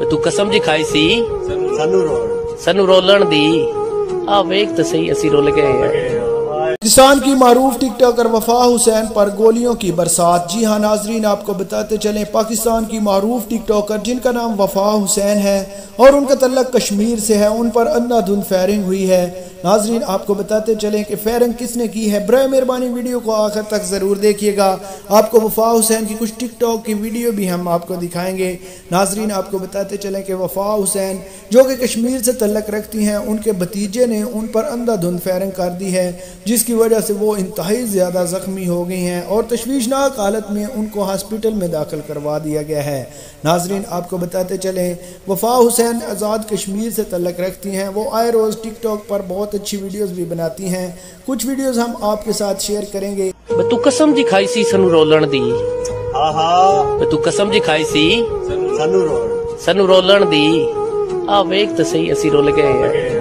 तू कसम जी खाई सी सनू रोलन दी आ वेख तो सही असी रोल गए हैं। पाकिस्तान की मारूफ टिक टॉकर वफा हुसैन पर गोलियों की बरसात। जी हाँ नाजरीन, आपको बताते चलें पाकिस्तान की मारूफ टिक टॉकर जिनका नाम वफा हुसैन है और उनका तल्लक कश्मीर से है, उन पर अंधाधुंध फायरिंग हुई है। नाजरीन आपको बताते चलें कि फायरिंग किसने की है, बराए मेहरबानी वीडियो को आखिर तक ज़रूर देखिएगा। आपको वफा हुसैन की कुछ टिक टॉक की वीडियो भी हम आपको दिखाएंगे। नाजरीन आपको बताते चलें कि वफा हुसैन जो कि कश्मीर से तल्लक रखती हैं, उनके भतीजे ने उन पर अंधाधुंध फायरिंग कर दी है, जिसकी वजह से वो इंतहाई ज़्यादा ज़ख्मी हो गई हैं और तशवीशनाक हालत में उनको हॉस्पिटल में दाखिल करवा दिया गया है। नाजरीन आपको बताते चलें वफा हुसैन आज़ाद कश्मीर से तल्लक रखती हैं। वो आए रोज़ टिक टॉक पर बहुत अच्छी वीडियोस भी बनाती हैं। कुछ वीडियोस हम आपके साथ शेयर करेंगे। तू कसम जी खाई सी सनू रोलन दी, तू कसम जी खाई सी सनू रोलन दी आ वेख तो सही असी रोल गए हैं।